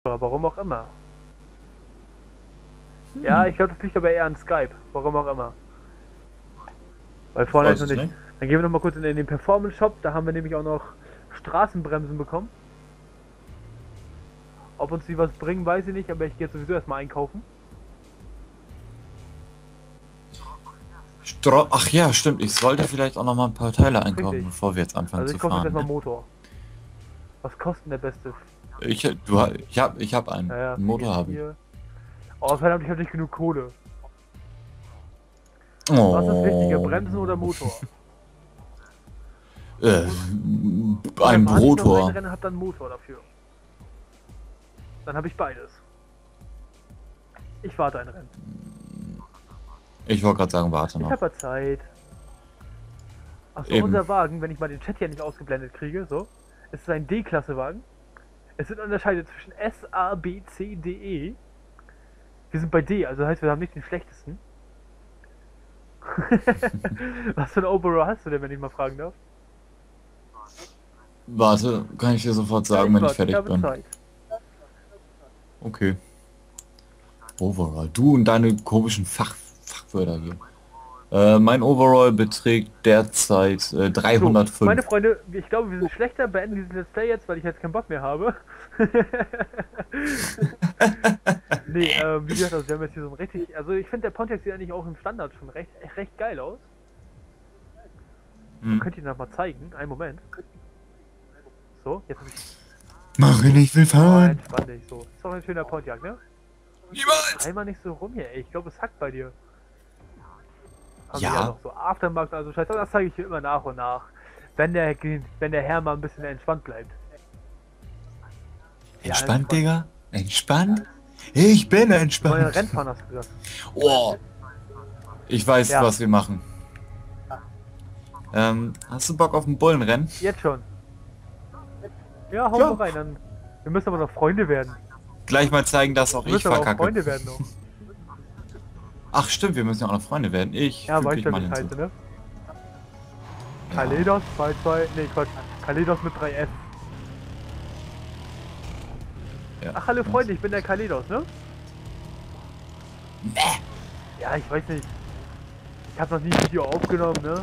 Aber warum auch immer. Ja, ich glaube, das liegt aber eher an Skype. Warum auch immer. Weil vorne ist noch nicht. Dann gehen wir noch mal kurz in den Performance Shop. Da haben wir nämlich auch noch Straßenbremsen bekommen. Ob uns die was bringen, weiß ich nicht, aber ich gehe jetzt sowieso erstmal einkaufen. Ach ja, stimmt. Ich sollte vielleicht auch noch mal ein paar Teile einkaufen, Richtig. bevor wir jetzt anfangen Also zu ich kaufe jetzt fahren. erstmal Motor. Was kostet denn der beste? Ich hab einen. Naja, Einen Motor habe ich. Oh verdammt, ich habe nicht genug Kohle. Oh. Was ist wichtiger, Bremsen oder Motor? Ein Wenn ich noch Rotor. ein Rennen habe, dann Motor dafür. Dann habe ich beides. Ich warte ein Rennen. Ich wollte gerade sagen, warte Ich noch. habe ja Zeit. Achso, Eben. unser Wagen, wenn ich mal den Chat hier nicht ausgeblendet kriege, so. Es ist ein D-Klasse-Wagen. Es wird unterscheidet zwischen S, A, B, C, D, E. Wir sind bei D, also heißt, wir haben nicht den schlechtesten. Was für ein Overall hast du denn, wenn ich mal fragen darf? Warte, kann ich dir sofort sagen, wenn ich fertig habe bin. Zeit. Okay. Overall. Du und deine komischen Fachwörter hier. Mein Overall beträgt derzeit 305. So, meine Freunde, ich glaube, wir sind schlechter, beenden dieses Let's Play jetzt, weil ich jetzt keinen Bock mehr habe. Nee, wie gesagt, also wir haben jetzt hier so ein richtig, also ich finde der Pontiac sieht eigentlich auch im Standard schon recht geil aus. Könnt ihr ihn noch mal zeigen? Einen Moment. So, jetzt hab ich... Mach ihn, ich will fahren. Entspann dich, so. Ist doch ein schöner Pontiac, ne? Niemals! Einmal nicht so rum hier, ey. Ich glaube, es hackt bei dir. Haben Ja. wir noch so Aftermarkt, also scheiße, das zeige ich hier immer nach und nach. Wenn der Herr mal ein bisschen entspannt bleibt. Entspannt, Digga? Entspannt? Ich bin Neuer entspannt. Rennfahren hast du gesagt. Oh. Ich weiß, Ja. was wir machen. Hast du Bock auf ein Bullenrennen? Jetzt schon. Ja, hau Ja. mal rein, dann. Wir müssen aber noch Freunde werden. Gleich mal zeigen, dass auch Wir ich müssen aber auch verkacke. Freunde werden noch. Ach stimmt, wir müssen ja auch noch Freunde werden. Ich Ja, füg weißt dich du, mal wie das hinzu. heißt, ne? Kaledos 22, nee Quatsch, Kaledos mit 3F. Ja. Ach, hallo Freunde, ich bin der Kaledos, ne? Ja, ich weiß nicht. Ich habe noch nie ein Video aufgenommen, ne?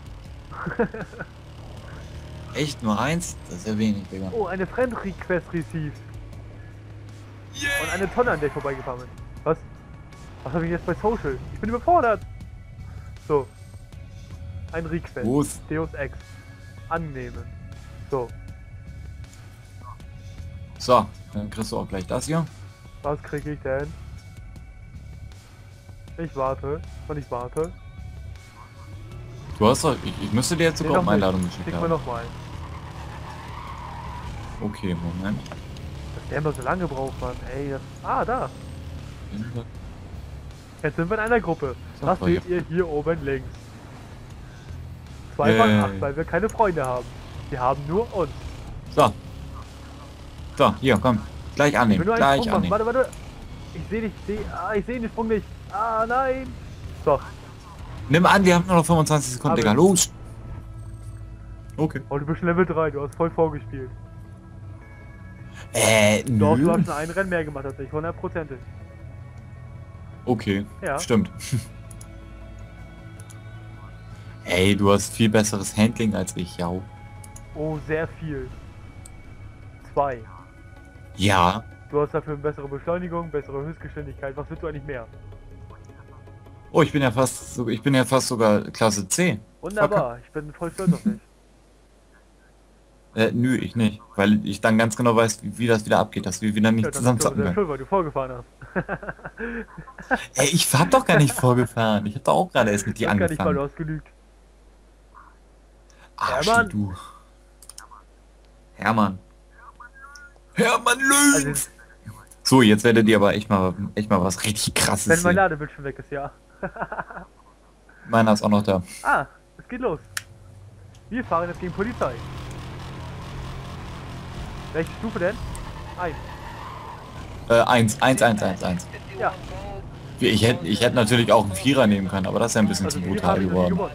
Echt nur eins? Das ist ja wenig, Digga. Oh, eine Friend Request received. Und eine Tonne, an der ich vorbeigefahren bin. Was? Was habe ich jetzt bei Social? Ich bin überfordert. So. Ein Request. Wo ist- Deus Ex. Annehmen. So. So, dann kriegst du auch gleich das hier. Was kriege ich denn? Ich warte. Und ich warte. Du hast doch, ich müsste dir jetzt sogar noch auch eine nicht. Einladung geschickt Schick mir haben. noch mal. Okay, Moment. Dass der immer so lange braucht, Mann. Ey, das... Ah, da. Jetzt sind wir in einer Gruppe. So, Was voll seht ihr hier oben links? 2 von 8, weil wir keine Freunde haben. Wir haben nur uns. So. So, hier, komm. Gleich Ich will annehmen, nur einen gleich Sprung machen. annehmen. Warte. Ich sehe dich. Ich sehe den Sprung nicht. Ah, nein. So. Nimm an, wir haben nur noch 25 Sekunden, Aber- Digga. Los! Okay. Oh, du bist schon Level 3. Du hast voll vorgespielt. Nö. Doch, du hast schon ein Rennen mehr gemacht als ich. 100%. Okay, Ja. stimmt. Ey, du hast viel besseres Handling als ich, ja. Oh, sehr viel. 2. Ja. Du hast dafür eine bessere Beschleunigung, bessere Höchstgeschwindigkeit. Was willst du eigentlich mehr? Oh, ich bin ja fast sogar Klasse C. Wunderbar. Ich bin voll stolz auf dich. Nö, ich nicht. Weil ich dann ganz genau weiß, wie das wieder abgeht, dass wir wieder nicht Ja, dann zusammen bist du zocken sehr können. schuld, weil du vorgefahren hast. Ey, ich hab doch gar nicht vorgefahren. Ich hab doch auch gerade erst mit dir Das kann nicht, weil du angefangen. hast gelügt. Arschi, Hermann. du. Hermann. Hermann Also, lügt! So, jetzt werdet ihr aber echt mal was richtig krasses wenn mein sehen. Ladebildschirm weg ist, ja. Meiner ist auch noch da. Ah, es geht los. Wir fahren jetzt gegen Polizei. Welche Stufe denn? 1. 1. Ja, Ich hätte natürlich auch einen Vierer nehmen können, aber das ist ja ein bisschen also zu wir brutal haben geworden. gewonnen.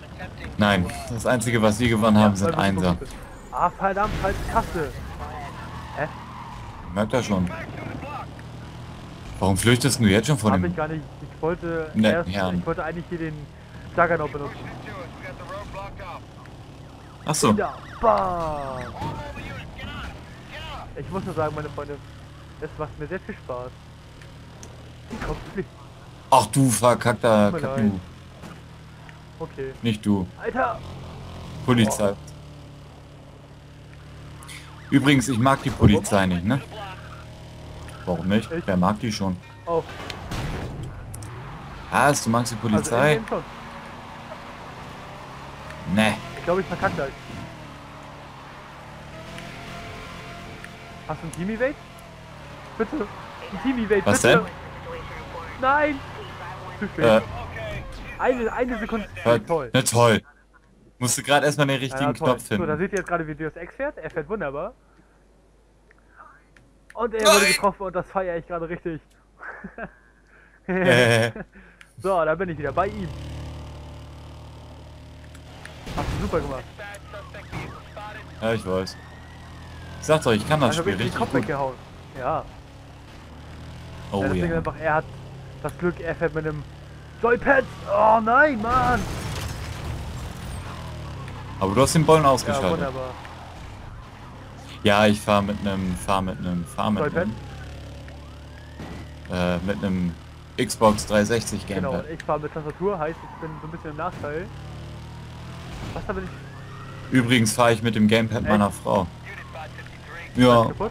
Nein, das einzige, was wir gewonnen haben, sind weil wir so Einser. gut sind. Ah, verdammt, falsche Taste. Hä? Merkt er schon. Warum flüchtest du jetzt schon von Hab dem... ich gar nicht. Ich wollte Ne, Herrn. ich wollte eigentlich hier den Juggernaut benutzen. Achso. Ja, bam! Ich muss nur sagen, meine Freunde, es macht mir sehr viel Spaß. Die kommt nicht. Ach du verkackter Tut mir leid. Kacku. Okay. Nicht du. Alter! Polizei. Übrigens, ich mag die Polizei nicht, ne? Warum nicht? Ich? Wer mag die schon? Oh, Was? Du magst die also Polizei? in-game schon. Ne. Ich glaube, ich verkacke gleich. Hast du ein Team-Evade? Bitte! Ein Team-Evade, Was bitte! denn? Nein! Zu spät. Eine Sekunde. Toll. Na toll. Musst du gerade erstmal den richtigen Ja, toll. Knopf So, da finden. seht ihr jetzt gerade, wie Deus Ex fährt. Er fährt wunderbar. Und er wurde getroffen und das feiere ich gerade richtig. So, da bin ich wieder bei ihm. Hast du super gemacht. Ja, ich weiß. Ich sag doch, ich kann das Also Spiel richtig den richtig Kopf gut. weggehauen. Ja. Oh Ja, das Ding ist ja. einfach, er hat das Glück, er fährt mit einem Joypad. Oh nein, Mann! Aber du hast den Bollen Ja, ausgeschaltet. wunderbar. Ja, ich fahre mit einem Joypad? mit einem Xbox 360 Genau, Gamepad. und ich fahre mit Tastatur, heißt, ich bin so ein bisschen im Nachteil. Was da bin ich Übrigens fahre ich mit dem Gamepad Echt? meiner Frau. Ja, kaputt?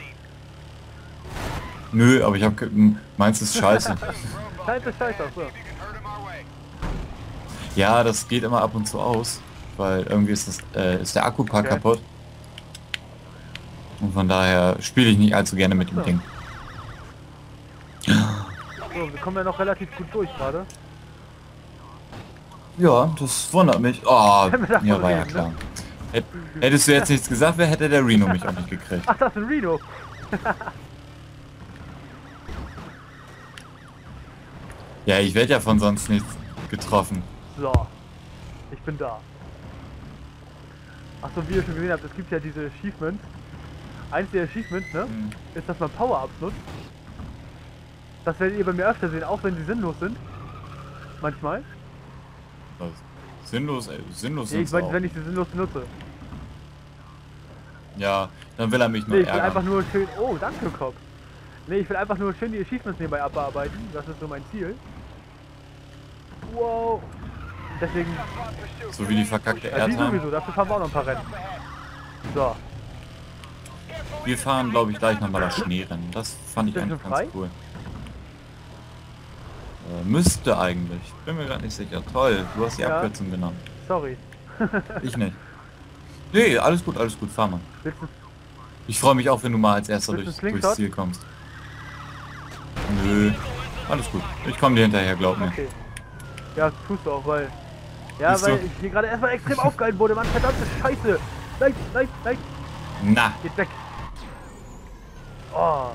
nö, aber ich hab meins ist scheiße. Nein, das ist scheiße, ach so. Ja, das geht immer ab und zu aus, weil irgendwie ist der Akkupack Okay. kaputt. Und von daher spiele ich nicht allzu gerne mit dem Ja. Ding. So, wir kommen ja noch relativ gut durch gerade. Ja, das wundert mich. Oh, Können wir davon ja, war ja reden, ne? klar. Hättest du jetzt nichts gesagt, wer hätte der Reno mich auch nicht gekriegt. Ach, das ist ein Reno. Ja, ich werde ja von sonst nichts getroffen. So, ich bin da. Achso, wie ihr schon gesehen habt, es gibt ja diese Achievements. Eins der Achievements, ne, Hm. ist, dass man Power-Ups nutzt. Das werdet ihr bei mir öfter sehen, auch wenn sie sinnlos sind. Manchmal. Was? Sinnlos, sinnlos Nee, ich sind's meine, auch. wenn ich sie sinnlos benutze. Ja, dann will er mich nur Nee, ich will ärgern. einfach nur schön... Oh, danke, Kopf. Nee, ich will einfach nur schön die Achievements nebenbei abarbeiten. Das ist so mein Ziel. Wow. Deswegen... So wie die verkackte Ja, die Airtime. sowieso, dafür fahren wir auch noch ein paar Rennen. So. Wir fahren, glaube ich, gleich nochmal das Schneerennen. Das fand ich Ist das eigentlich schon ganz frei? cool. Müsste eigentlich. Bin mir gerade nicht sicher. Toll, du hast die Ja. Abkürzung genommen. Sorry. Ich nicht. Nee, alles gut, fahr mal. Willst du... Ich freue mich auch, wenn du mal als erster Willst du durchs Slingshot? Ziel kommst. Nö, alles gut. Ich komme dir hinterher, glaub mir. Okay. Ja, tust du auch, weil... Ja, Siehst weil du? ich hier gerade erstmal extrem aufgehalten wurde, Mann. Verdammte Scheiße. Nein, nein, nein. Na, Geht weg. Oh.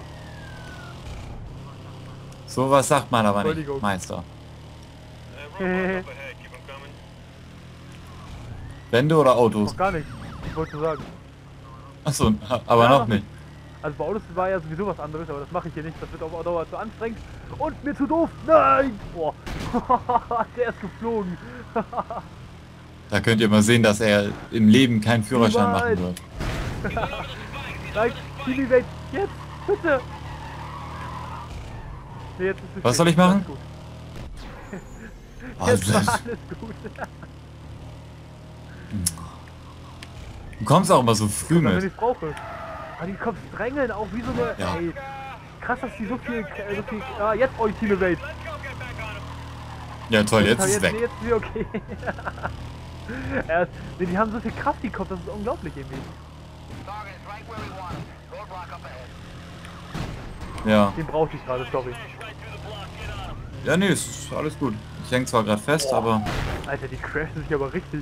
sowas sagt man aber nicht, Entschuldigung. Meister. Hehehe. Wände oder Autos? Noch gar nicht. Ich wollte nur sagen. Achso, aber Ja, noch noch nicht. Also bei Autos war ja sowieso was anderes, aber das mache ich hier nicht. Das wird auf Dauer zu anstrengend. Und mir zu doof. Nein. Boah. Der ist geflogen. Da könnt ihr mal sehen, dass er im Leben keinen Führerschein machen Niemals. wird. Nein, Team weg. Jetzt. Bitte. Nee, jetzt ist es Was spät. soll ich machen? Alles gut. Jetzt war Also, alles gut. du kommst auch immer so früh Wenn ich mit. es brauche. Aber die kommt drängeln auch wie so eine... Ja. Ey, krass, dass die so viel... Ah, jetzt euch Team Evade. Ja toll, jetzt ist es weg. Jetzt ist sie okay. Nee, die haben so viel Kraft, die kommt, das ist unglaublich irgendwie. Ja. Den brauchte ich gerade, sorry. Ja, nee, es ist alles gut. Ich häng zwar gerade fest, aber Alter, die crashen sich aber richtig.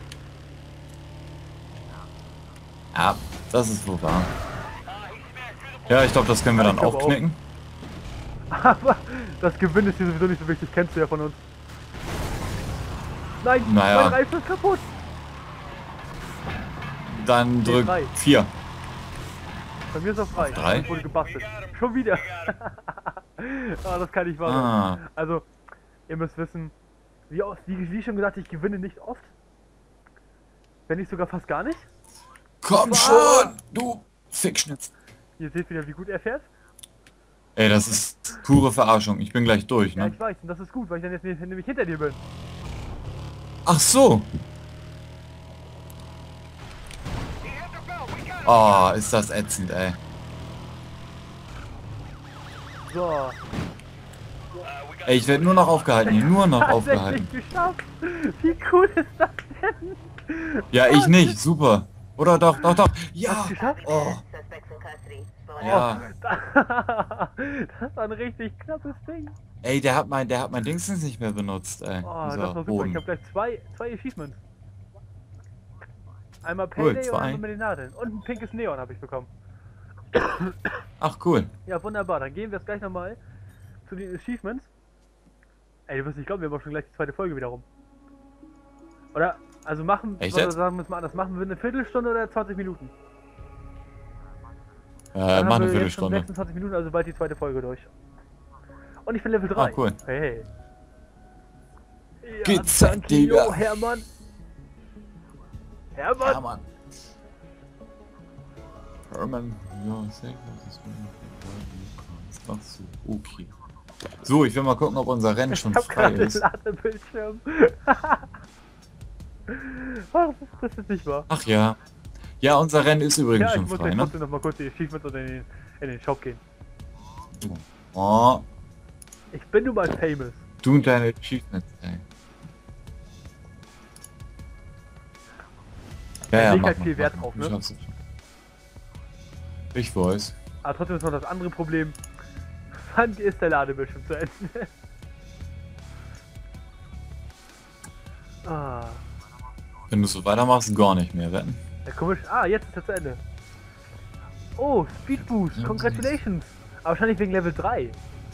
ja, das ist wohl wahr. Ja, ich glaube, das können wir Ja, dann ich auch glaube auch. knicken. Aber das Gewinn ist hier sowieso nicht so wichtig, kennst du ja von uns. Nein, Naja. mein Reifen ist kaputt. Dann Nee, drück 3. 4. Bei mir ist er frei. Auf 3? Ich wurde gebastelt. Schon wieder. Ah, das kann nicht wahr sein. Ah, Also, ihr müsst wissen, wie schon gesagt, ich gewinne nicht oft. Wenn nicht sogar fast gar nicht. komm schon, du Fickschnitz. Ihr seht wieder, wie gut er fährt. Ey, das ist pure Verarschung. Ich bin gleich durch, Ja, ne? ich weiß, und das ist gut, weil ich dann jetzt nämlich hinter dir bin. Ach so. Oh, ist das ätzend, ey. So. Ey, ich werde nur noch aufgehalten hier, nur noch Tatsächlich aufgehalten. geschafft. Wie cool ist das denn? Ja, ich nicht, super. Oder doch, doch, doch. Ja. Hast du geschafft? Oh, Suspects in custody. ja. Das war ein richtig knappes Ding. Ey, der hat mein Dingsens nicht mehr benutzt, ey. Oh, das Dieser war super. Ich Boden. habe gleich zwei Achievements. Einmal Cool, Payday und 2. einmal mit den Nadeln. Und ein pinkes Neon habe ich bekommen. Ach, cool. Ja, wunderbar. Dann gehen wir jetzt gleich nochmal zu den Achievements. Ey, du wirst nicht glauben, wir haben auch schon gleich die zweite Folge wieder rum. Oder, also machen, Echt oder jetzt? sagen wir es mal anders, machen wir eine Viertelstunde oder 20 Minuten? Dann Mach haben eine wir jetzt schon Viertelstunde. 26 Minuten, also bald die zweite Folge durch. Und ich bin Level 3. Ah, cool. Hey. Ja, Geht's, danke, Digga. yo, Hermann. Hermann. Ja, Mann. Herman, ja, safe, das ist Ach so, okay. So, ich will mal gucken, ob unser Rennen schon Ich hab frei gerade den ist. Ladebildschirm. Ach, das ist nicht wahr. Ach ja. Ja, unser Rennen ist übrigens Ja, ich schon muss frei, gleich ne? trotzdem noch mal kurz die Achievements und in den Shop gehen. Oh, Ich bin nun mal famous. du und deine Achievements, ey. Ja, ja, leg mach halt mal, viel mach Wert mal. drauf, Du ne? schaffst es schon. Ich weiß. Aber trotzdem ist noch das andere Problem. Wann ist der Ladebildschirm zu Ende? Ah, Wenn du so weitermachst, gar nicht mehr wetten. ja, komisch. Ah, jetzt ist er zu Ende. Oh, Speed Boost. Ja, Congratulations. Aber wahrscheinlich wegen Level 3.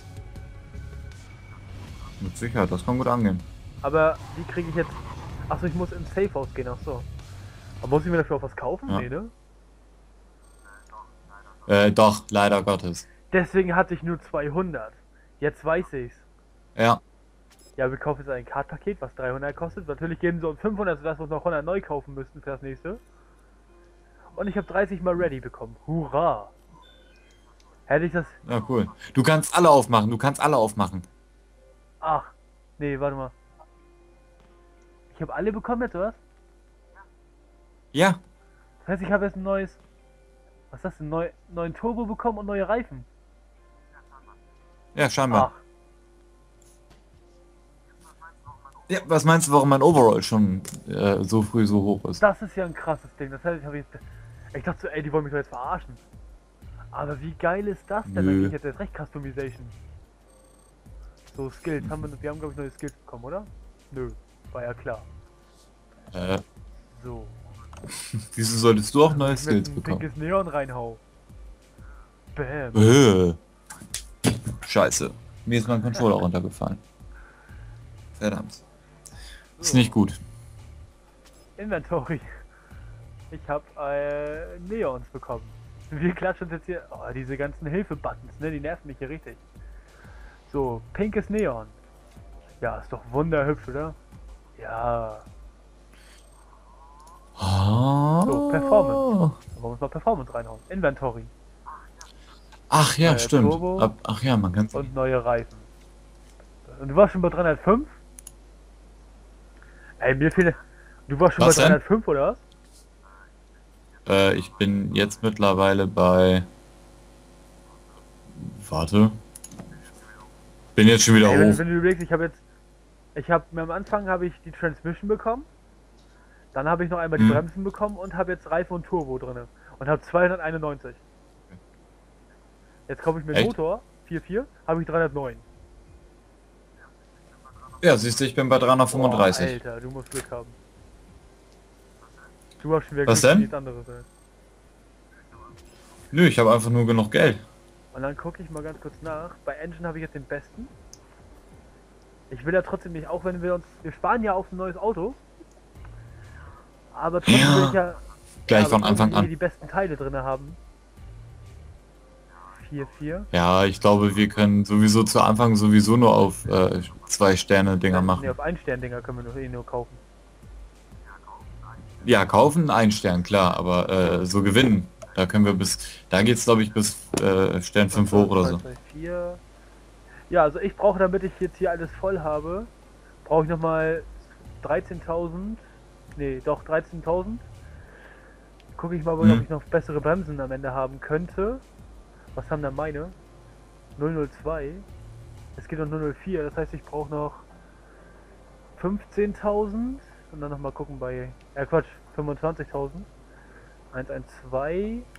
Mit Sicherheit, das kann gut angehen. Aber wie kriege ich jetzt... Achso, ich muss ins Safe House gehen, achso. Aber muss ich mir dafür auch was kaufen? Ja. Nee, ne? Doch, leider Gottes. Deswegen hatte ich nur 200. Jetzt weiß ich's. Ja. Ja, wir kaufen jetzt ein Kartpaket, was 300 kostet. Natürlich geben sie uns 500, sodass wir uns noch 100 neu kaufen müssten für das nächste. Und ich habe 30 mal ready bekommen. Hurra! Hätte ich das... Ja, cool. Du kannst alle aufmachen, du kannst alle aufmachen. Ach, nee, warte mal. Ich habe alle bekommen jetzt, oder was? Ja. Das heißt, ich habe jetzt ein neues... Was ist das denn? Neuen Turbo bekommen und neue Reifen. Ja, scheinbar. Ach, Ja, was meinst du, warum mein Overall schon so früh so hoch ist? das ist ja ein krasses Ding. Das heißt, ich dachte so, ey, die wollen mich doch jetzt verarschen. Aber wie geil ist das denn? Dann Nö. gehe ich jetzt recht Customization. So, Skills. Wir haben, glaube ich, neue Skills bekommen, oder? Nö, war ja klar. So. Wieso solltest du auch neue Mit Skills ein bekommen? pinkes Neon reinhau. Bam. Scheiße. Mir ist mein Controller runtergefallen. Verdammt. Ist So. nicht gut. Inventory. Ich habe Neons bekommen. Wir klatschen uns jetzt hier... Oh, diese ganzen Hilfe-Buttons, ne? Die nerven mich hier richtig. So, pinkes Neon. Ja, ist doch wunderhübsch, oder? Ja. So, Performance. Da wollen wir uns mal Performance reinhauen. Inventory. Ach ja, stimmt. Turbo. Ach ja, man kann es. Und neue Reifen. Und du warst schon bei 305? Ey, mir fehlt... Du warst schon Was bei denn? 305, oder was? Ich bin jetzt mittlerweile bei. Warte. Bin jetzt schon wieder Ey, hoch. wenn du überlegst, am Anfang habe ich die Transmission bekommen, dann habe ich noch einmal die Mhm. Bremsen bekommen und habe jetzt Reifen und Turbo drin und habe 291. Jetzt kaufe ich mir einen Echt? Motor, 4.4, habe ich 309. Ja, siehst du, ich bin bei 335. Boah, Alter, du musst Glück haben. Du hast schon wieder Was Glück, denn? nichts anderes. Ey. Nö, ich habe einfach nur genug Geld. Und dann gucke ich mal ganz kurz nach. Bei Engine habe ich jetzt den besten. Ich will ja trotzdem nicht, auch wenn wir sparen ja auf ein neues Auto. Aber trotzdem Ja, will ich ja Gleich aber von Anfang irgendwie an. die besten Teile drin haben. 4, 4. Ja, ich glaube, wir können sowieso zu Anfang sowieso nur auf 2 Sterne Dinger Ne, machen. auf 1 Stern Dinger können wir nur kaufen. Ja, kaufen 1 Stern, klar, aber so gewinnen. Da können wir da geht's glaube ich bis Stern 5 hoch oder so. 2, 4. Ja, also ich brauche, damit ich jetzt hier alles voll habe, brauche ich nochmal 13.000. Nee, doch 13.000. Gucke ich mal, ob ich noch bessere Bremsen am Ende haben könnte. Was haben da meine? 002. Es geht noch 004, das heißt ich brauche noch 15.000 und dann nochmal gucken bei, Quatsch, 25.000. 112,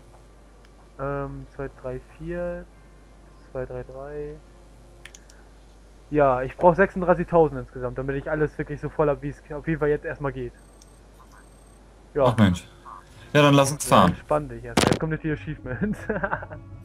234, 233. Ja, ich brauche 36.000 insgesamt, damit ich alles wirklich so voll habe, wie es auf jeden Fall jetzt erstmal geht. Ja. Ach Mensch. Ja, dann lass uns fahren. Entspann dich erst. Jetzt kommt jetzt die Achievement.